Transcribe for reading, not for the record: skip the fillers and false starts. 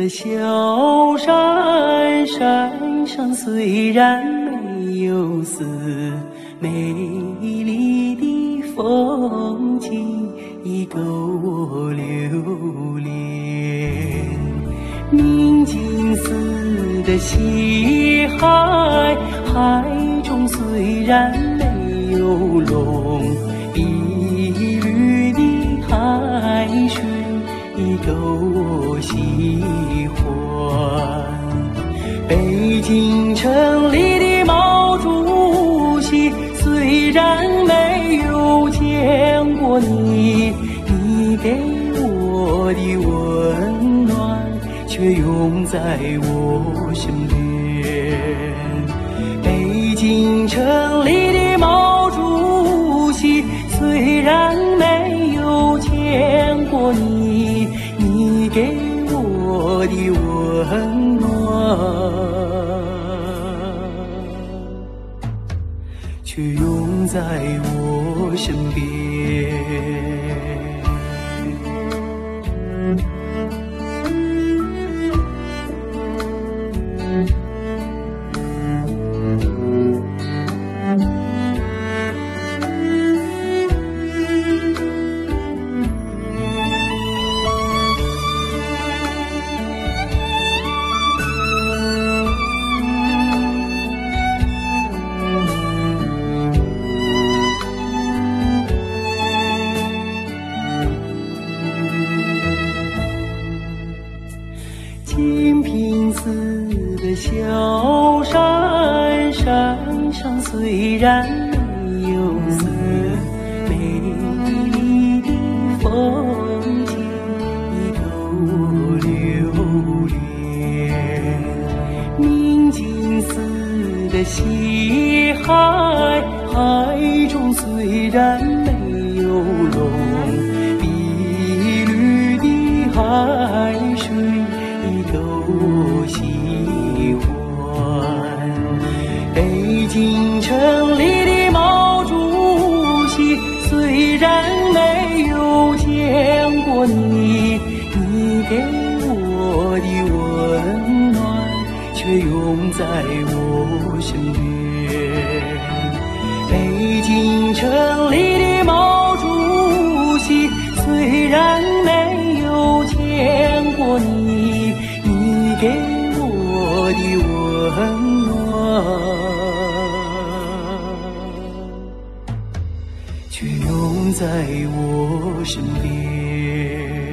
小山，山上虽然没有寺，美丽的风景已够我留恋。明镜似的西海，海中虽然没有龙，碧绿的海水已够我喜欢。北京城里的毛主席，虽然没有见过你，你给我的温暖却永在我身边。北京城里的毛主席，虽然没有见过你，你给我的温暖却永在我身边。金瓶寺的小山，山上虽然没有寺，美丽的风景已够我留恋。明镜似的西海，海中虽然没有龙，碧绿的海水已够我喜欢。北京城里的毛主席，虽然没有见过你，你给我的温暖却永在我身边。北京城里的毛主席，虽然没有见过你，你给我的温暖却永在我身边。